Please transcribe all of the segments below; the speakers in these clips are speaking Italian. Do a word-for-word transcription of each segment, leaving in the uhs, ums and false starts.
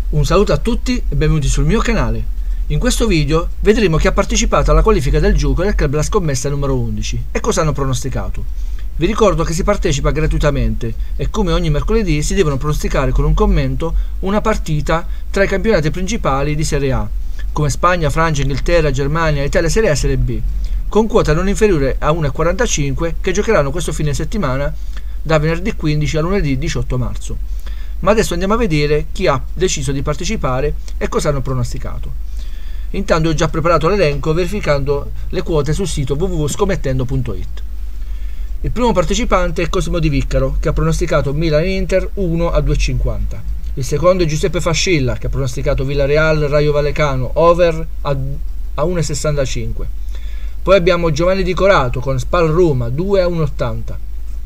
Un saluto a tutti e benvenuti sul mio canale. In questo video vedremo chi ha partecipato alla qualifica del gioco del club della scommessa numero undici e cosa hanno pronosticato. Vi ricordo che si partecipa gratuitamente e come ogni mercoledì si devono pronosticare con un commento una partita tra i campionati principali di Serie A, come Spagna, Francia, Inghilterra, Germania, Italia Serie A e Serie B, con quota non inferiore a uno virgola quarantacinque che giocheranno questo fine settimana da venerdì quindici a lunedì diciotto marzo. Ma adesso andiamo a vedere chi ha deciso di partecipare e cosa hanno pronosticato. Intanto ho già preparato l'elenco verificando le quote sul sito w w w punto scommettendo punto it. Il primo partecipante è Cosimo Di Viccaro, che ha pronosticato Milan-Inter uno a due virgola cinquanta. Il secondo è Giuseppe Fascilla, che ha pronosticato Villarreal-Raio Vallecano over a uno virgola sessantacinque. Poi abbiamo Giovanni Di Corato con Spal-Roma due a uno virgola ottanta.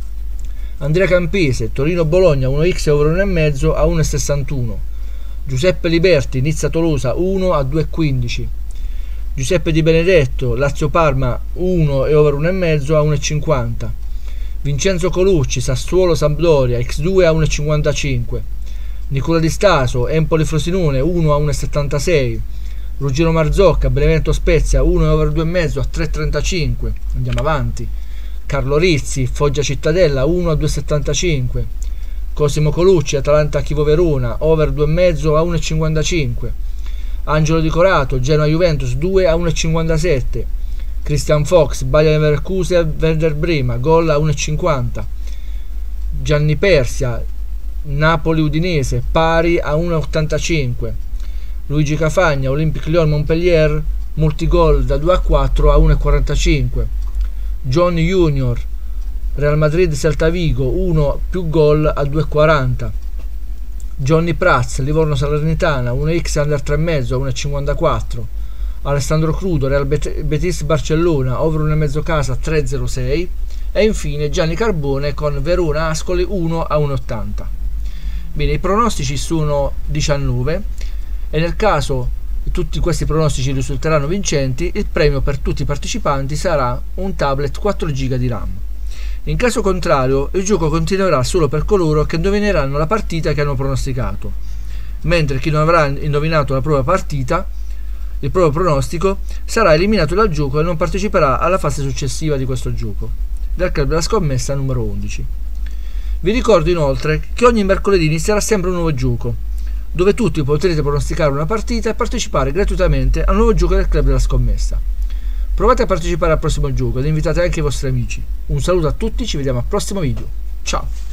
Andrea Campese, Torino-Bologna uno x over uno virgola cinque a uno virgola sessantuno. Giuseppe Liberti, Nizza-Tolosa uno a due virgola quindici. Giuseppe Di Benedetto, Lazio-Parma uno e over uno virgola cinque a uno virgola cinquanta. Vincenzo Colucci, Sassuolo-Sampdoria x due a uno virgola cinquantacinque. Nicola Di Staso, Empoli-Frosinone uno a uno virgola settantasei. Ruggero Marzocca, Benevento-Spezia uno over due virgola cinque a tre virgola trentacinque. Andiamo avanti. Carlo Rizzi, Foggia Cittadella uno a due virgola settantacinque. Cosimo Colucci, Atalanta Chievo Verona over due virgola cinque a uno virgola cinquantacinque. Angelo Di Corato, Genoa Juventus due a uno virgola cinquantasette. Christian Fox, Bayer Leverkusen Werder Brema gol a uno virgola cinquanta. Gianni Persia, Napoli Udinese pari a uno virgola ottantacinque. Luigi Cafagna, Olympique Lyon Montpellier multigol da due a quattro a uno virgola quarantacinque. John Junior, Real Madrid Celta Vigo uno più gol a due virgola quaranta. Johnny Prats, Livorno Salernitana uno x under tre virgola cinque a uno virgola cinquantaquattro. Alessandro Crudo, Real Betis Barcellona over uno virgola cinque casa tre virgola zero sei. E infine Gianni Carbone con Verona Ascoli uno a uno virgola ottanta. Bene, i pronostici sono diciannove e nel caso tutti questi pronostici risulteranno vincenti, il premio per tutti i partecipanti sarà un tablet quattro giga di RAM. In caso contrario, il gioco continuerà solo per coloro che indovineranno la partita che hanno pronosticato, mentre chi non avrà indovinato la propria partita, il proprio pronostico, sarà eliminato dal gioco e non parteciperà alla fase successiva di questo gioco, del club della scommessa numero undici. Vi ricordo inoltre che ogni mercoledì inizierà sempre un nuovo gioco, dove tutti potrete pronosticare una partita e partecipare gratuitamente al nuovo gioco del club della scommessa. Provate a partecipare al prossimo gioco ed invitate anche i vostri amici. Un saluto a tutti, ci vediamo al prossimo video. Ciao!